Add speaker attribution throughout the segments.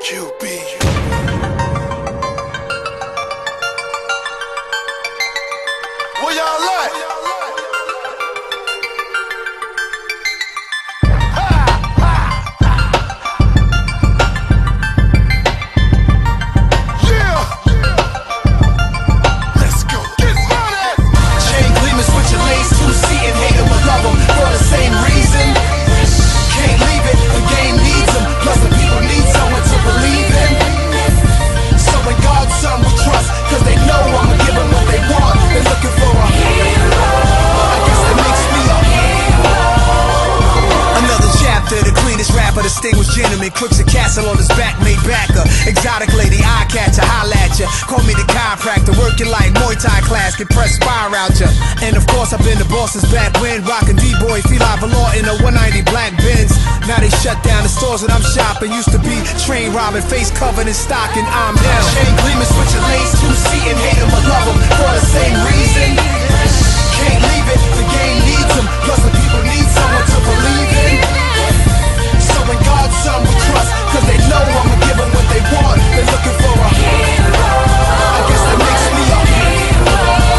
Speaker 1: QB. Where y'all at?
Speaker 2: Distinguished gentleman, crooks a castle on his back, made backer. Exotic lady, eye catcher, holla at ya. Call me the chiropractor, working like Muay Thai class, can press fire out ya. And of course, I've been the boss's back when rockin' D-boy, feel velour in a 190 black Benz. Now they shut down the stores that I'm shopping. Used to be train robbing, face covered in stocking. I'm him. Chain gleaming, switching lanes, two-seating, hate him or love him for the same reason. Can't leave it, the game needs him. Plus the people need someone to believe in. In God's son we trust, cause they know I'ma give them what they want. They're looking for a hero. I guess that makes me a hero.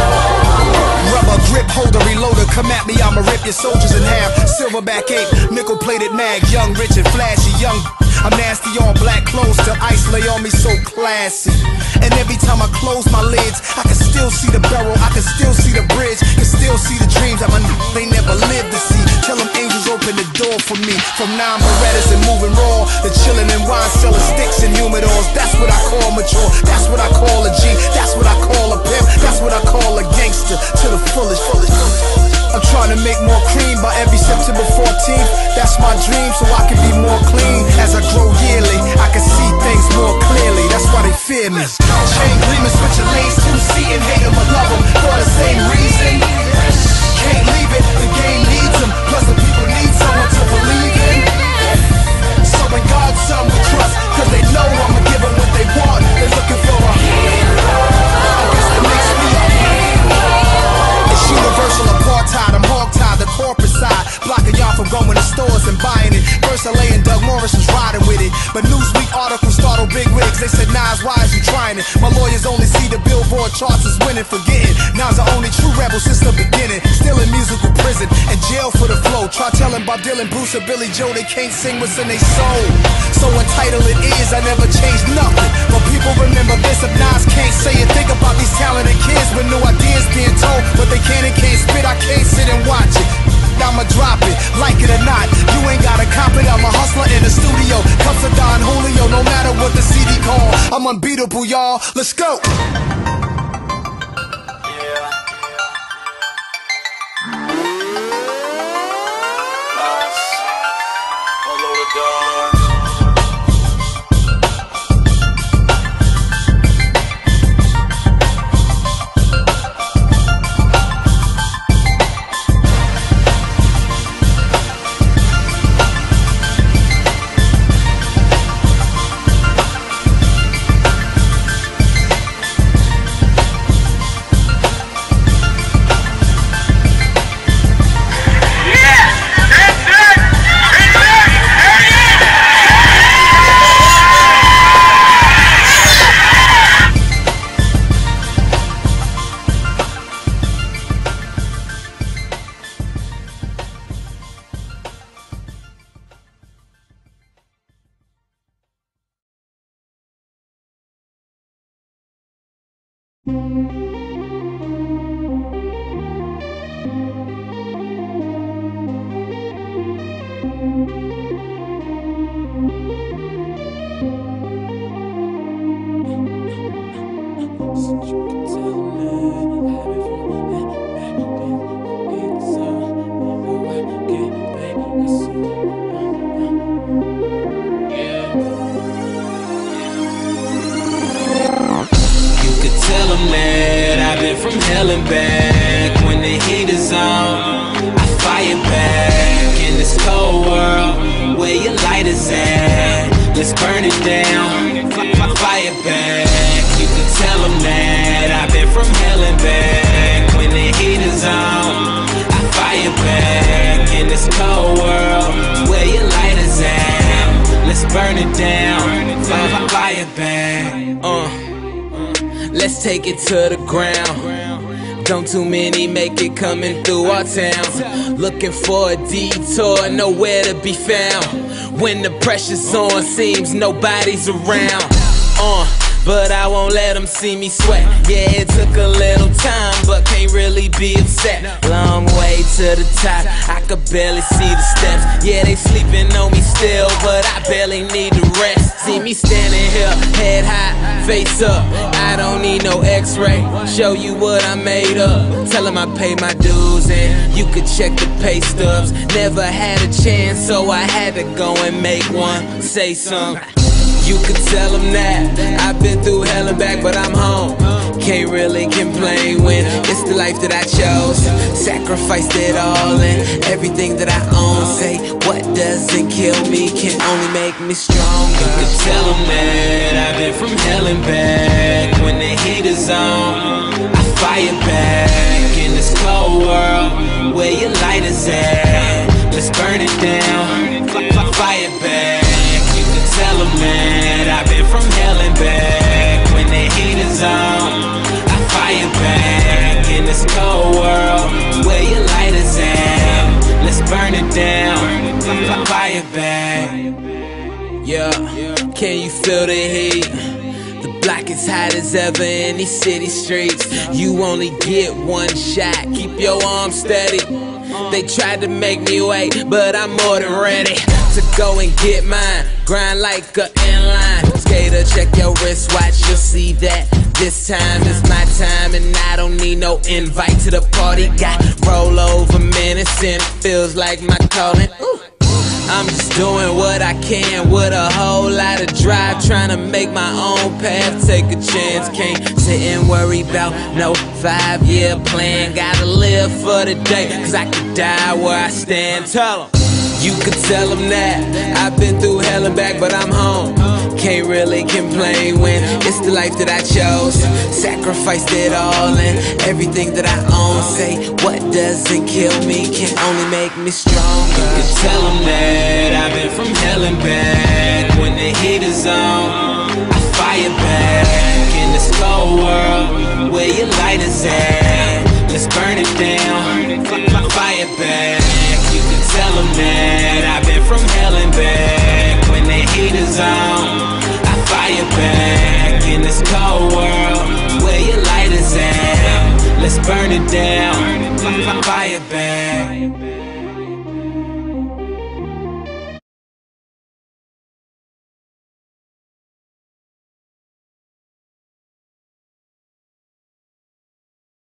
Speaker 2: Rubber grip holder, reloader, come at me, I'ma rip your soldiers in half. Silverback ape, nickel plated mag, young, rich and flashy, young. I'm nasty, all black clothes till ice lay on me, so classy. And every time I close my lids, I can still see the barrel, I can still see the bridge, can still see the dreams that they never lived to see. Tell them angels open the door for me. From now Berettas and moving raw, the chillin' and wine selling sticks and humidors. That's what I call mature, that's what I call a G, that's what I call a pimp, that's what I call a gangster to the fullest. I'm trying to make more cream by every September 14th. That's my dream, so I can be more clean. As I grow yearly, I can see things more clearly. That's why they fear me. Chain gleaming, switching lanes, two-seating, hate him or love him for the same reason. Can't leave it, the game needs him. Plus the people need someone to believe in. So in God's son we trust, cause they know I'ma give them what they want. They're looking for a hero. I guess that makes me a hero. It's universal apartheid, I'm hog-tied, the corporate side, blocking y'all from going to stores and buying it. First LA and Doug Morris was riding with it, but Newsweek articles startled big wigs. They said, Nas, why is you trying it? My lawyers only see the Billboard charts as winning, forgetting Nas the only true rebel since the beginning. Still in musical prison and jail for the flow. Try telling Bob Dylan, Bruce or Billy Joe they can't sing what's in their soul. So entitled it is, I never changed nothing. But people remember this if Nas can't say it. Think about these talented kids with new ideas being told, but they can and can't spit. I can't sit and watch it. I'ma drop it, like it or not. You ain't gotta cop it. I'm a hustler in the studio. Cups of Don Julio, no matter what the CD call. I'm unbeatable, y'all. Let's go.
Speaker 3: From hell and back, when the heat is on, I fire back in this cold world. Where your light is at, let's burn it down. Fire back, you can tell them that I've been from hell and back. When the heat is on, I fire back in this cold world. Where your light is at, let's burn it down. Fire back. Let's take it to the ground. Don't too many make it coming through our town. Looking for a detour, nowhere to be found. When the pressure's on, seems nobody's around. But I won't let them see me sweat. Yeah, it took a little time, but can't really be upset. Long way to the top, I could barely see the steps. Yeah, they sleeping on me still, but I barely need to rest. See me standing here, head high, face up. I don't need no x-ray, show you what I made up. Tell them I pay my dues and you could check the pay stubs. Never had a chance, so I had to go and make one. Say something. You could tell them that I've been through hell and back, but I'm home. Can't really complain when it's the life that I chose. Sacrificed it all and everything that I own. Say what doesn't kill me can only make me stronger. You could tell them that I've been from hell and back. When the heat is on, I fire back. In this cold world, where your light is at, let's burn it down. Fire back. Tell them that I've been from hell and back. When the heat is on, I fire back. In this cold world, where your light is at, let's burn it down. Fire back. Yeah, can you feel the heat? The block is hot as ever in these city streets. You only get one shot, keep your arms steady. They tried to make me wait, but I'm more than ready to go and get mine. Grind like a inline skater, check your wristwatch, you'll see that this time is my time. And I don't need no invite to the party. Got rollover minutes and it feels like my calling. Ooh. I'm just doing what I can with a whole lot of drive, trying to make my own path, take a chance. Can't sit and worry about no 5-year plan. Gotta live for the day, cause I could die where I stand. Tell them. You could tell them that I've been through hell and back, but I'm home. Can't really complain when it's the life that I chose. Sacrificed it all and everything that I own. Say what doesn't kill me can only make me stronger. You could tell them that I've been from hell and back. When the heat is on, I fire back. In this cold world, where your light is at, let's burn it down. Fire back. You could tell them that I've been from hell and back. When the heat is on, I fire back. In this cold world, where your light is at, let's burn it down. Fire back.